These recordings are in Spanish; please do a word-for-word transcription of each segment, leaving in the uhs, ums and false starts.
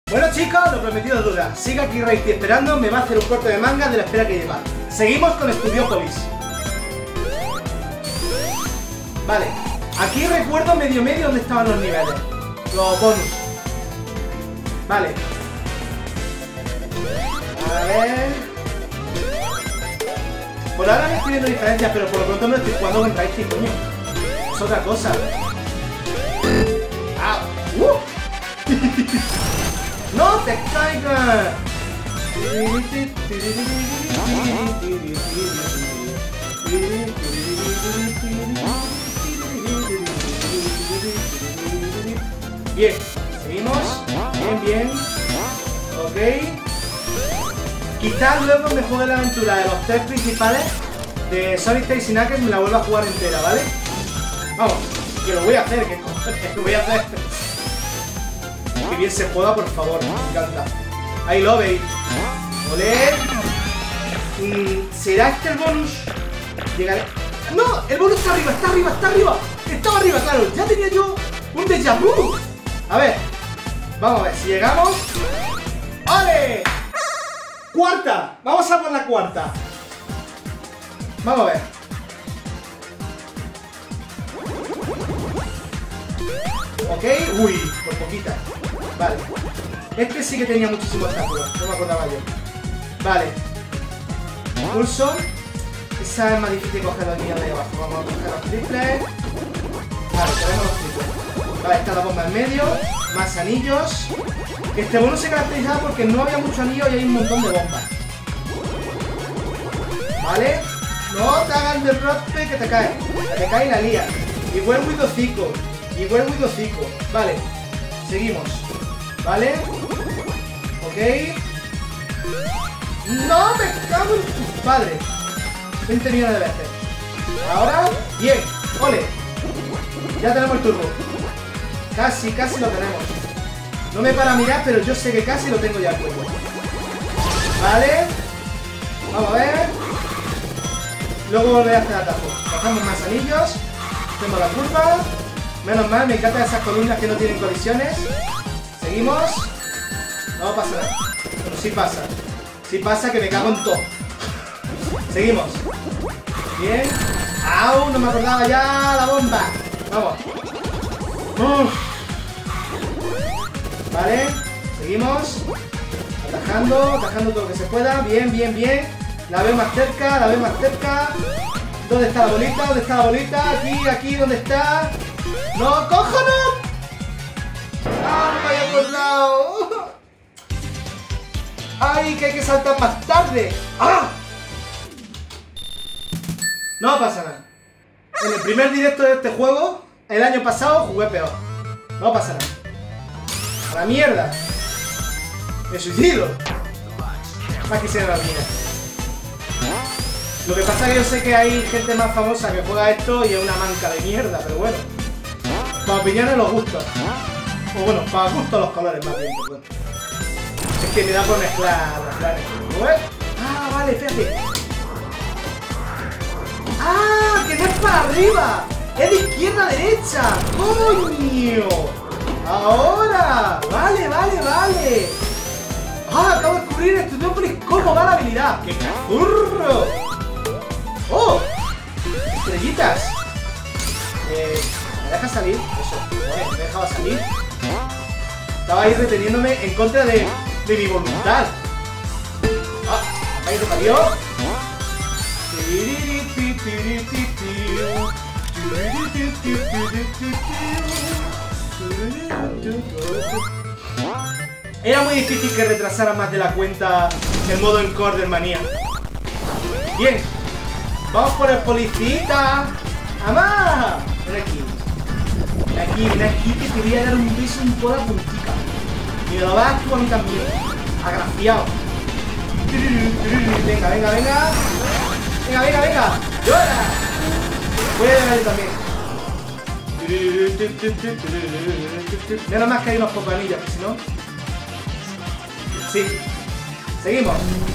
Bueno chicos, lo prometido es deuda. Sigue aquí Raisty esperando, me va a hacer un corte de manga de la espera que lleva. Seguimos con Studiopolis. Vale, aquí recuerdo medio medio dónde estaban los niveles. Los bonus. Vale. A ver. Por ahora me estoy viendo diferencias, pero por lo pronto no estoy jugando con Raisty, coño. Es otra cosa. ¡Ah! ¡Uh! ¡No te caigas! Bien, seguimos. Bien, bien. Ok. Quizás luego me juegue la aventura de los tres principales de Sonic, Tails y Knuckles, me la vuelva a jugar entera, ¿vale? Vamos, que lo voy a hacer, que cojones lo voy a hacer. Que bien se juega, por favor, me encanta. Ahí lo veis. Olé. Mm, ¿Será este el bonus? Llegaré. ¡No! El bonus está arriba, está arriba, está arriba. Estaba arriba, claro. Ya tenía yo un déjà vu. A ver. Vamos a ver si llegamos. ¡Ole! Cuarta. Vamos a por la cuarta. Vamos a ver. Ok. Uy, por poquita. Vale. Este sí que tenía muchísimos obstáculos. No me acordaba yo. Vale. Pulso. Esa es más difícil cogerlo aquí de ahí abajo. Vamos a coger los triples. Vale, tenemos los triples. Vale, está la bomba en medio. Más anillos. Este bono se caracterizaba porque no había mucho anillo y hay un montón de bombas. Vale. No te hagas de prope que te cae. Que te cae y la lía. Igual muy docico. Igual muy docico. Vale. Seguimos. Vale. Ok. No me cago en tu padre. veinte millones de veces. Ahora. Bien. Ole. Ya tenemos el turbo. Casi, casi lo tenemos. No me para mirar, pero yo sé que casi lo tengo ya al cuello. Vale. Vamos a ver. Luego volveré a hacer atajo. Bajamos más anillos. Hacemos la curva. Menos mal, me encantan esas columnas que no tienen colisiones. Seguimos. No pasa nada. Pero sí pasa. Sí pasa que me cago en todo. Seguimos. Bien. ¡Au! No me acordaba ya la bomba. Vamos. Uf. Vale. Seguimos. Atajando. Atajando todo lo que se pueda. Bien, bien, bien. La veo más cerca. La veo más cerca. ¿Dónde está la bolita? ¿Dónde está la bolita? Aquí, aquí. ¿Dónde está? ¡No! ¡Cojones! ¡Ah! ¡No me había acordado! ¡Ay! Que hay que saltar más tarde. ¡Ah! No pasa nada. En el primer directo de este juego, el año pasado, jugué peor. No pasa nada. A la mierda. Me suicido. Más quisiera la vida. Lo que pasa es que yo sé que hay gente más famosa que juega esto y es una manca de mierda, pero bueno. Para opiniones los gustos. O bueno, para gustos los colores más bien, pues bueno. Es que me da por mezclar las planes. Ah, vale, fíjate. ¡Ah! ¡Que no es para arriba! ¡Es de izquierda a derecha! ¡Coño! ¡Ahora! ¡Vale, vale, vale! ¡Ah! Acabo de descubrir en Studiopolis cómo va la habilidad. ¡Qué cazurro! ¡Oh! ¡Estrellitas! Eh... ¿Me dejas salir? Eso. Joder, me dejaba salir. Estaba ahí reteniéndome en contra de, de mi voluntad. ¡Ah! Ahí te salió. Era muy difícil que retrasara más de la cuenta el modo encore del Manía. Bien. Vamos por el policita. ¡Amá! Ven aquí. Ven aquí, ven aquí que te voy a dar un beso en toda la puntica. Y me lo vas tú a mí también. Agraciado. Venga, venga, venga. Venga, venga, venga. ¡Llora! Voy a llegar yo también. Menos más que hay unos pocos anillos, si no. Sí. Seguimos.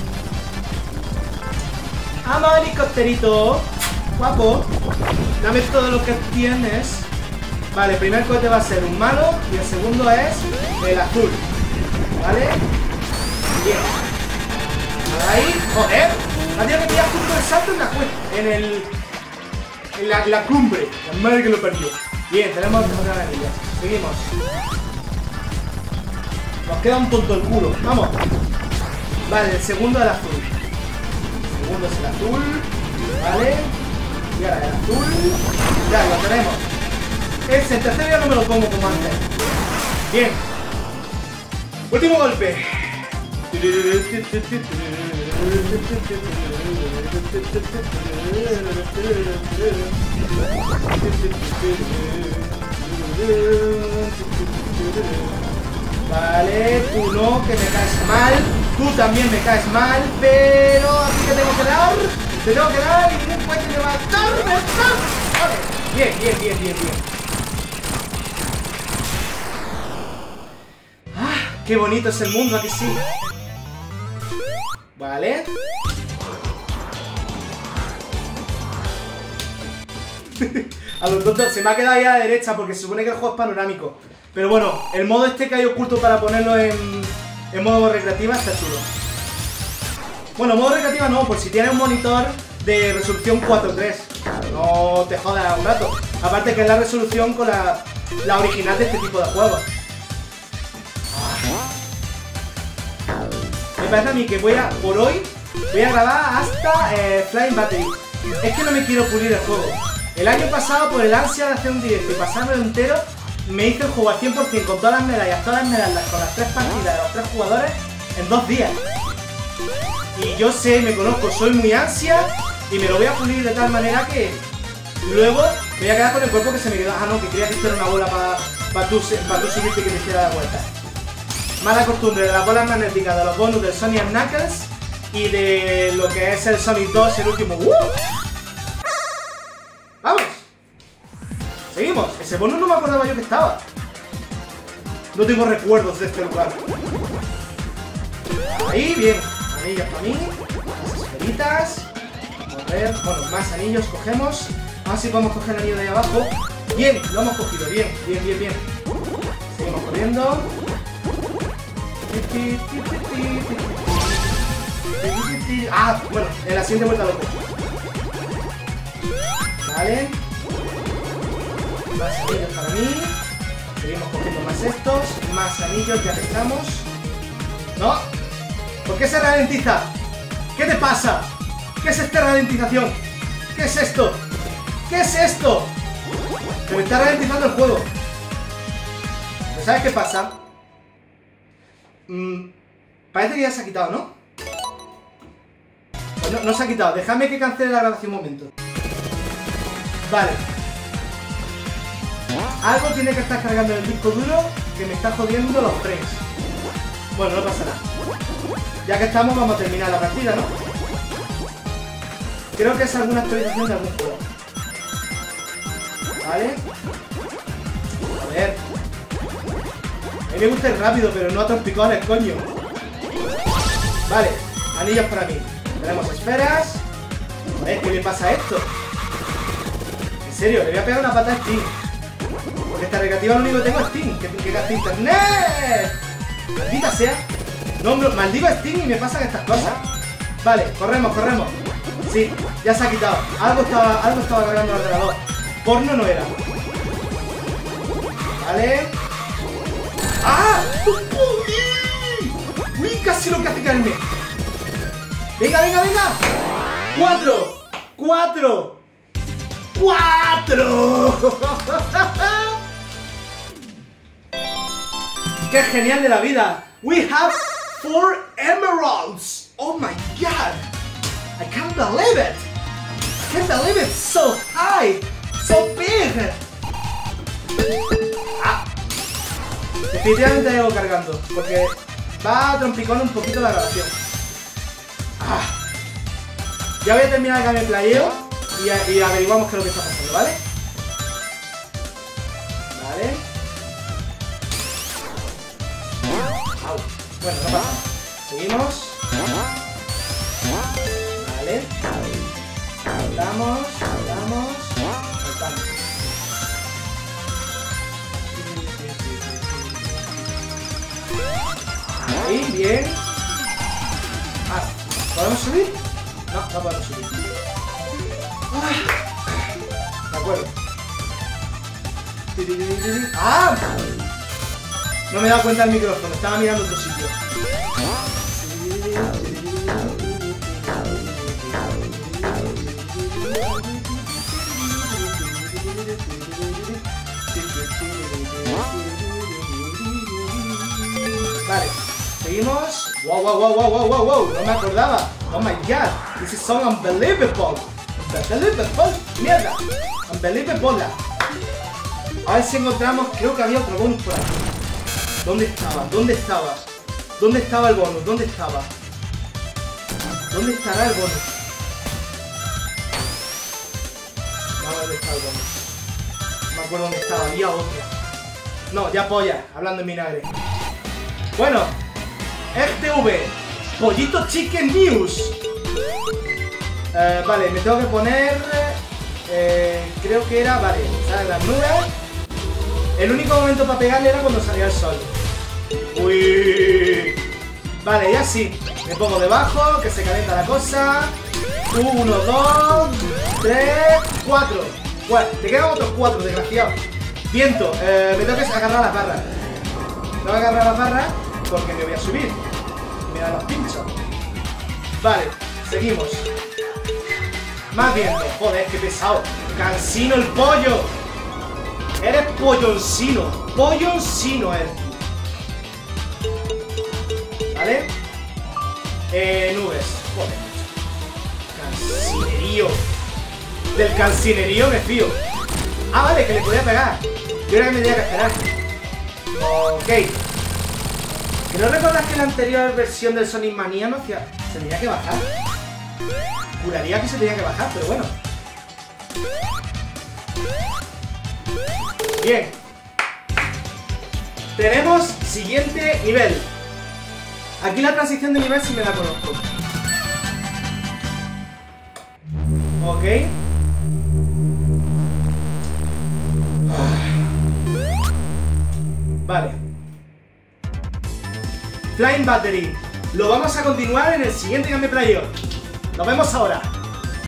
¡Vamos, helicópterito! Guapo. Dame todo lo que tienes. Vale, el primer cohete va a ser un malo y el segundo es el azul. ¿Vale? Joder, ha tenido que pillar justo el salto en la cuesta. En el... En la, en la cumbre. La madre que lo perdió. Bien, tenemos otra anilla. Seguimos. Nos queda un tonto el culo. Vamos. Vale, el segundo el azul. El segundo es el azul. Vale. Y ahora el azul. Ya, lo tenemos. Ese, el tercero ya no me lo pongo como antes. Bien. Último golpe. Vale, tú no, que me caes mal. Tú también me caes mal, pero aquí que tengo que dar. Te tengo que dar y ningún puede levantarme. Vale, bien, bien, bien, bien, bien. Ah, qué bonito es el mundo, aquí sí. Vale. A los tontos, se me ha quedado ahí a la derecha porque se supone que el juego es panorámico. Pero bueno, el modo este que hay oculto para ponerlo en, en modo recreativa está chulo. Bueno, modo recreativa no, por si tienes un monitor de resolución cuatro tres. No te jodas un rato. Aparte que es la resolución con la, la original de este tipo de juegos. Me parece a mí que voy a, por hoy, voy a grabar hasta eh, Flying Battery. Es que no me quiero pulir el juego. El año pasado, por el ansia de hacer un directo y pasármelo entero, me hice el juego al cien por cien con todas las medallas, todas las medallas, con las tres partidas de los tres jugadores en dos días. Y yo sé, me conozco, soy muy ansia y me lo voy a pulir de tal manera que luego me voy a quedar con el cuerpo que se me quedó. Ah, no, que quería que esto era una bola para pa tú, pa tú subirte y que te hiciera la vuelta. Mala costumbre de las bolas magnéticas, de los bonus del Sonic and Knuckles y de lo que es el Sonic dos, el último. ¡Uh! ¡Vamos! Seguimos. Ese bonus no me acordaba yo que estaba. No tengo recuerdos de este lugar. Ahí, bien. Anillos para mí. Las esferitas. Correr. Bueno, más anillos cogemos. A ver si podemos coger el anillo de ahí abajo. Bien, lo hemos cogido. Bien, bien, bien, bien. Seguimos corriendo. Ah, bueno, en la siguiente vuelta lo cojo. Vale. Más anillos para mí. Seguimos cogiendo más estos. Más anillos, ya que estamos. ¿No? ¿Por qué se ralentiza? ¿Qué te pasa? ¿Qué es esta ralentización? ¿Qué es esto? ¿Qué es esto? Que me está ralentizando el juego. ¿Pero sabes qué pasa? Mm, parece que ya se ha quitado, ¿no? Pues no, no se ha quitado. Déjame que cancele la grabación un momento. Vale. Algo tiene que estar cargando en el disco duro que me está jodiendo los frames. Bueno, no pasa nada. Ya que estamos, vamos a terminar la partida, ¿no? Creo que es alguna actualización de algún juego. ¿Vale? A ver. A mí me gusta ir rápido, pero no a trompicones, coño. Vale, anillos para mí. Tenemos esferas. Joder, ¿qué le pasa a esto? En serio, le voy a pegar una pata a Steam. Porque esta recreativa lo único que tengo es Steam. Que, que gaste internet. Maldita sea. No, maldigo a Steam y me pasan estas cosas. Vale, corremos, corremos. Sí, ya se ha quitado. Algo estaba, algo estaba cargando el ordenador. Porno no era. Vale. ¡Ah! ¡Uy! ¡Uy! Casi lo que hace caerme. ¡Venga, venga, venga! ¡Cuatro! ¡Cuatro! ¡Cuatro! ¡Qué genial de la vida! We have four emeralds! Oh my god! I can't believe it! I can't believe it's so high! So big! Ah. Definitivamente hay algo cargando, porque va a trompicón un poquito la grabación. Ah. Ya voy a terminar el gameplayeo y, y averiguamos qué es lo que está pasando, ¿vale? Vale. Au. Bueno, no pasa. Seguimos. Vale. Saltamos, saltamos, saltamos. Ahí, bien. Ah. ¿Podemos subir? No, no podemos subir. De acuerdo. ¡Ah! No me he dado cuenta del micrófono, estaba mirando otro sitio. Vale, seguimos. Wow, wow, wow, wow, wow, wow, wow. No me acordaba. Oh my god, this is so unbelievable. Unbelievable. Mierda. Unbelievable. A ver si encontramos. Creo que había otro bonus por aquí. ¿Dónde estaba? ¿Dónde estaba? ¿Dónde estaba el bonus? ¿Dónde estaba? ¿Dónde estará el bonus? No, ¿dónde está el bonus? No me acuerdo dónde estaba. Había otro. No, ya polla. Hablando en vinagre. Bueno, R T V, Pollito Chicken News. Eh, vale, me tengo que poner. Eh, creo que era. Vale, salen las nubes. El único momento para pegarle era cuando salía el sol. Uy. Vale, ya sí. Me pongo debajo, que se calienta la cosa. Uno, dos, tres, cuatro. Bueno, te quedan otros cuatro, desgraciado. Viento, eh, me tengo que agarrar las barras. Me tengo que agarrar las barras porque me voy a subir. Mira los pinchos. Vale, seguimos. Más viento. Joder, qué pesado. Cansino el pollo. Eres polloncino. Polloncino eres. ¿Vale? Eh, nubes. Joder. Cancinerío. Del cancinerío me fío. Ah, vale, que le podía pegar. Yo era que me tenía que esperar. Ok. ¿Que no recuerdas que la anterior versión del Sonic Mania no hacía... se tenía que bajar? Juraría que se tenía que bajar, pero bueno. Bien. Tenemos siguiente nivel. Aquí la transición de nivel sí me la conozco. Ok. Vale. Flying Battery. Lo vamos a continuar en el siguiente Gameplay. Nos vemos ahora.